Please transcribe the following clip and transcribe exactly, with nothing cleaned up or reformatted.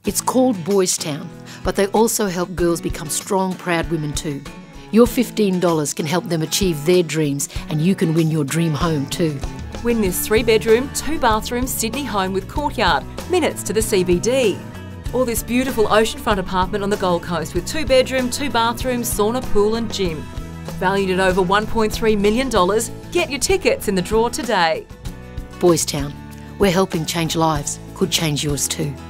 It's called BoysTown, but they also help girls become strong, proud women too. Your fifteen dollars can help them achieve their dreams, and you can win your dream home too. Win this three-bedroom, two-bathroom Sydney home with courtyard, minutes to the C B D. Or this beautiful oceanfront apartment on the Gold Coast with two-bedroom, two-bathrooms, sauna, pool and gym. Valued at over one point three million dollars, get your tickets in the draw today. BoysTown, we're helping change lives, could change yours too.